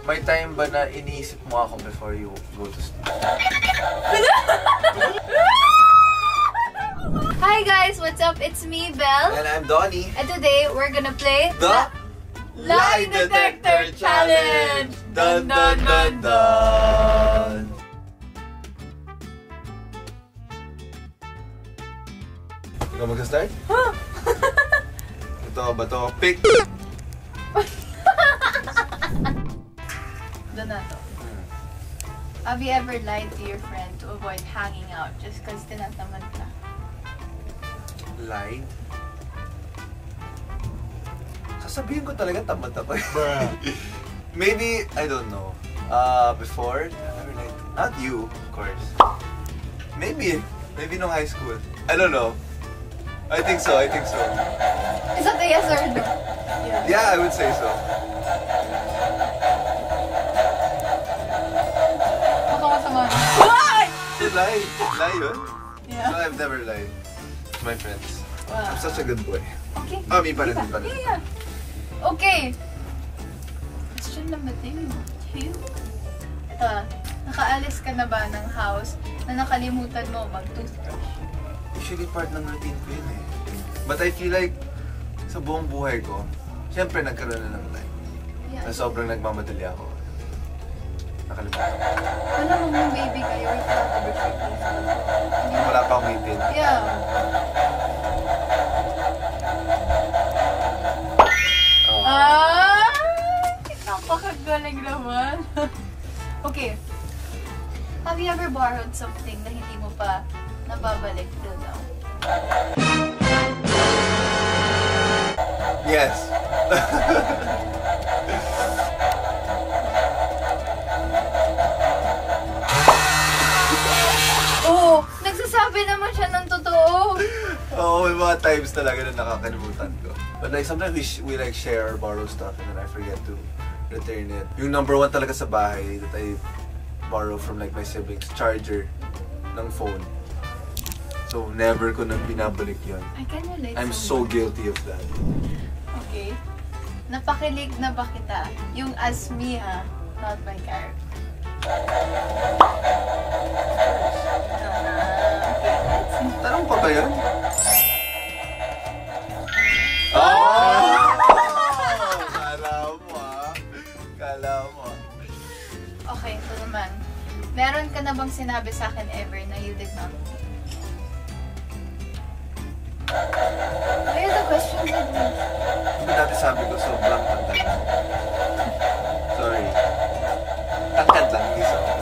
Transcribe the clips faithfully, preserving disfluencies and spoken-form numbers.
May time ba na iniisip mo ako before you go to sleep? Hi guys, what's up? It's me, Belle. And I'm Donnie. And today we're gonna play The Lie Detector Challenge! Dun dun dun dun! Ikaw mag-start? Huh? Ito ba ito? Pick! Donato. Have you ever lied to your friend to avoid hanging out just because tinatamad ka? Lied? Sasabihin ko talaga tamad ako. Maybe, I don't know. Uh, before, I never lied to, not you, of course. Maybe, maybe no high school. I don't know. I think so, I think so. Is that a yes or no? Yeah, yeah I would say so. Baka masama. What? Lie? Lie yun? Yeah. So I've never lied to my friends. Wow. I'm such a good boy. Okay. Oh, me pa rin, me pa rin. Yeah, yeah. Okay. Question number two. Ito, nakaalis ka na ba ng house na nakalimutan mo mag-toothbrush? Usually part ng routine ko yun eh. But I feel like sa buong buhay ko, syempre nagkaroon na ng time. Yeah. Na sobrang nagmamadali ako. Nakalimutan ko. Alam mo yung baby kayo, wait lang to brush your teeth. Wala pa akong ngipin. Yeah. Oh. Ah! Napakagaling naman. Okay. Have you ever borrowed something na hindi mo pa nababalik till now? Yes. Oh! Nagsasabi naman siya ng totoo! Oo, may mga times talaga na nakakalimutan ko. But like sometimes we, sh we like share or borrow stuff and then I forget to return it. Yung number one talaga sa bahay that I borrow from like my siblings, charger ng phone. So never ko nang binabalik yun. I can relate. I'm so guilty of that. Okay. Napakilig na ba kita? Yung as me ha, not my character. Tanong pa ba yun? Oh! Kala mo ah. Kala mo ah. Okay, ito naman. Meron ka na bang sinabi sa akin ever na you did not? Why are the questions like this? Diba dati sabi ko sobrang tangkad? Sorry. Tangkad lang, hindi sobrang.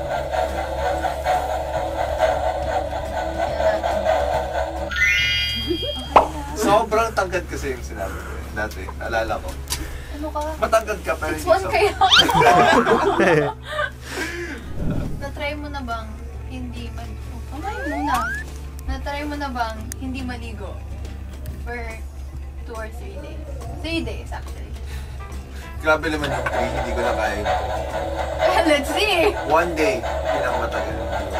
Sobrang tangkad kasi yung sinabi ko eh. Dati, naalala ko. Ano ka? Matangkad ka pero It's hindi one sobrang. kaya. Na-try mo na bang hindi mag... Kamay muna. Na-try mo na bang hindi maligo for two or three days? Three days actually. Grabe naman yung three, hindi ko na kaya yung three. Let's see! One day, pinakamatagal.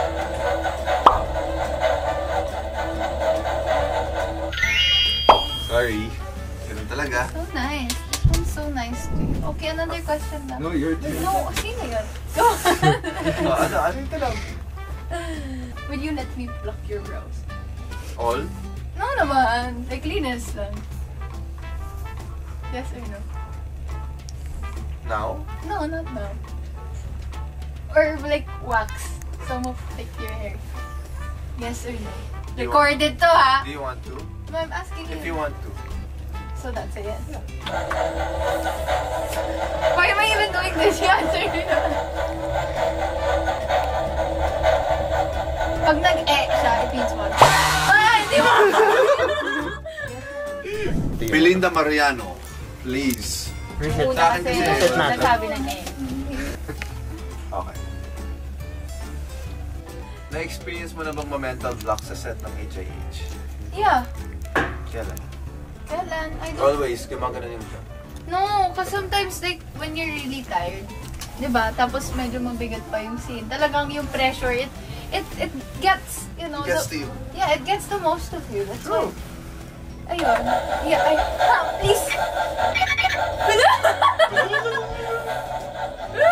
Sorry. Ganun talaga. So nice. This one's so nice too. Okay, another question na. No, you're too. No, sino yun? Go! uh, ano, ano yung talaga? Will you let me pluck your brows? All? No naman. Like, linis lang. Yes or no? Now? No, not now. Or like, wax. Some of like your hair. Yes or no? Do you Recorded to ha? Do you want to? No, I'm asking If you. you want to. So that's a yes. Why am I even doing this? You answer me naman. Pag nag-eh siya, it means what? Ah, hindi mo! Belinda Mariano, please. Una kasi Reset natin. nagsabi ng eh. Okay. Na-experience mo na bang ma-mental block sa set ng H I H? Yeah. Kailan? Kailan? I don't... Always, gumagano yung job. No, kasi sometimes like when you're really tired, 'di ba? Tapos medyo mabigat pa yung scene. Talagang yung pressure, it it it gets, you know, It gets the, to you. Yeah, it gets the most of you. That's True. why. Ayun. Yeah, I ah, please.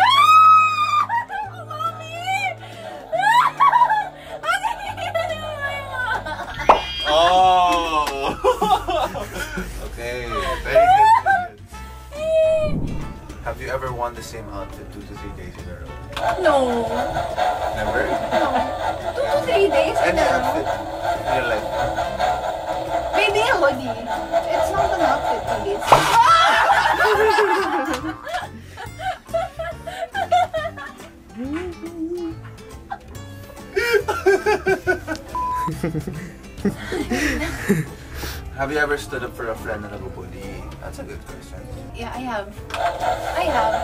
worn the same outfit two to three days in a row? No. Never? No. Two to three days in Any a row. outfit in your life? Maybe a hoodie. It's not an outfit, really. Have you ever stood up for a friend na nabubuli? That's a good question. Yeah, I have. I have.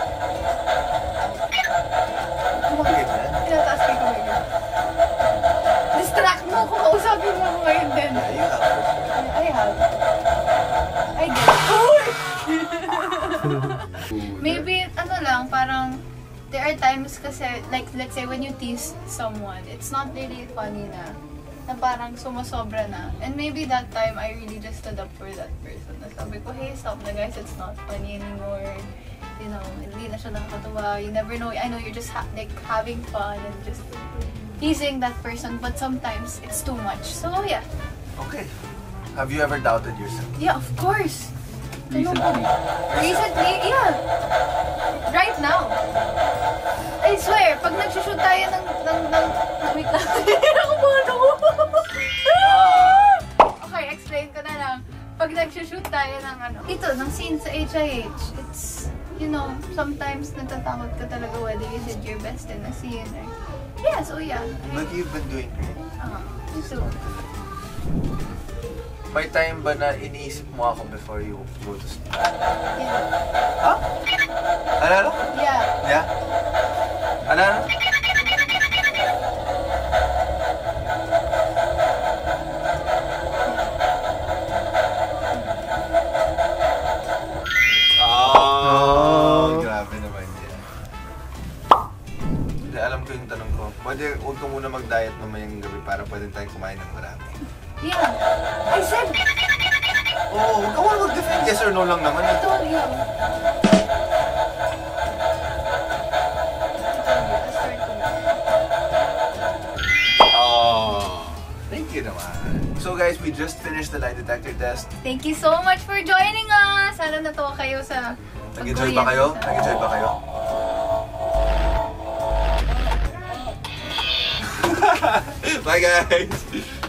Okay, man. Tinataas ko yung kamay ko. Distract mo kung kausapin mo ako ngayon din. Yeah, you have for sure. I have. I get Maybe, ano lang, parang there are times kasi, like, let's say when you tease someone, it's not really funny na, na parang sumasobra na. And maybe that time, I really just stood up for that person. Na sabi ko, hey, stop na guys, it's not funny anymore. You know, hindi na siya nakakatuwa. You never know. I know you're just ha like having fun and just teasing that person, but sometimes it's too much. So, yeah. Okay. Have you ever doubted yourself? Yeah, of course. Recently. Recently, yeah. Right now. I swear, pag nagsushoot tayo ng, ng, ng, wait lang. Nakabahan ako. Okay, explain ko na lang. Pag nagsushoot tayo ng ano, ito, ng scene sa H I H, it's, you know, sometimes natatakot ka talaga whether you did your best in a scene. Or, yeah, so yeah. But you've been doing great. Uh, so, May time ba na iniisip mo ako before you go to sleep? yeah. Huh? Ano, ano? Yeah. Yeah? Ano, ano? Oh, grabe naman yan. Hindi, alam ko yung tanong ko. Pwede, huwag ka muna mag-diet mamayang gabi para pwede tayong kumain ng marami. Yeah. I said, Oo, oh, huwag ka muna mag-defend. Yes or no lang naman. I Eh. told you. I told you, I'll start tomorrow. Oh, thank you naman. So guys, we just finished the lie detector test. Thank you so much for joining us! Sana natuwa kayo sa Nag-enjoy ba kayo? pag-Korean. Nag-enjoy ba kayo? Bye guys!